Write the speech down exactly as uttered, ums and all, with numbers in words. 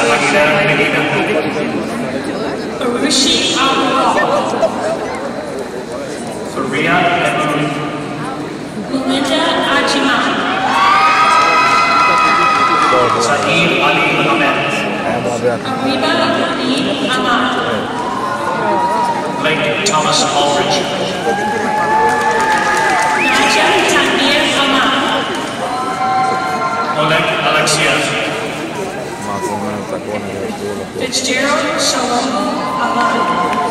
Aguilera Medina. Arushi Aguilar. Faria Emery. Melinda Ajiman. Saeed Ali Ahmed. Ariba Nadeem Ahmad. Blake Thomas Aldridge. Naja Tanvir Ahmad. Oleg Alexiev. Fitzgerald Shalom Ahmad.